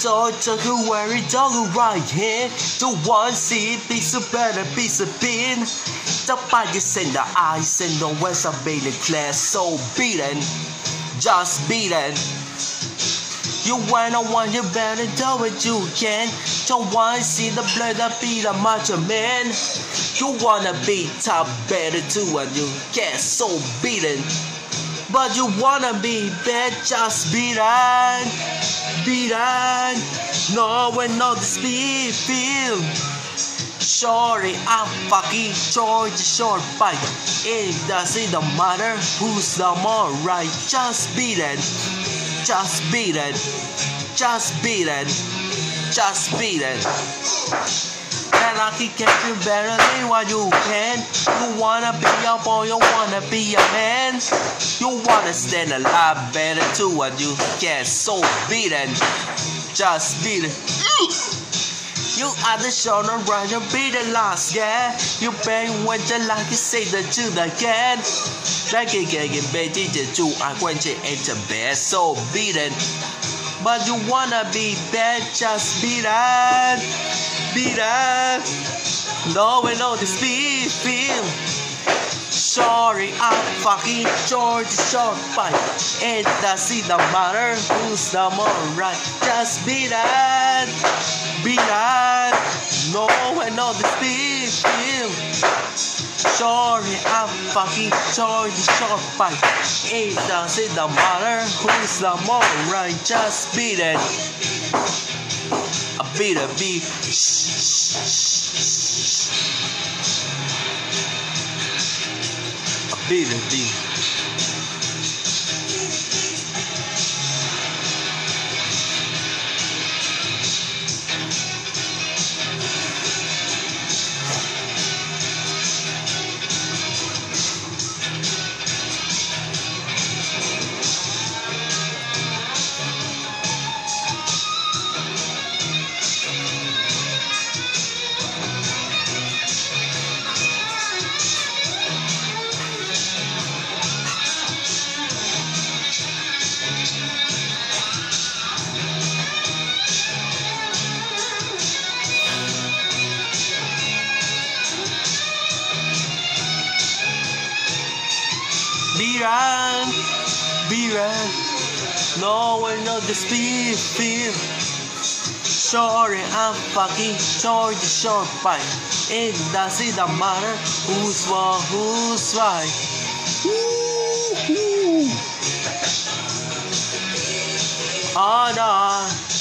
Georgia who wear it on the right hand. The one see piece of better piece of pin. The biggest in the eyes and the west of being class so beaten, just beaten. You wanna want you better do what you can. Don't wanna see the blood that be the macho man. You wanna be top better too and you get so beaten. But you wanna be bad, just beaten, beaten. No one knows the speed feel. Sorry, I'm fucking George short bite. It doesn't matter who's the more right. Just beaten, just beaten, just beaten, just beaten. And I can get you better than what you can. You wanna be a boy, you wanna be a man. You wanna stand a lot better too, and you get so beaten, just beaten. You are the shoulder right, you'll be the last, yeah. You bang when you like you say that you again. Like it getting better to I want you into bed so beaten. But you wanna be bad, just beaten, beaten. No one knows the speed feel. Sorry, I'm fucking George short bite. It doesn't matter who's the more right. Just beaten, beaten. No one knows the speed feel. Sorry, I'm fucking George short bite. It doesn't matter who's the more right. Just beaten. A beat, a beat. Beat it, beat it. Beaten, beaten. No one knows the speed feel. Sorry, I'm fucking George short bite. It doesn't matter who's wrong, who's right. Oh no.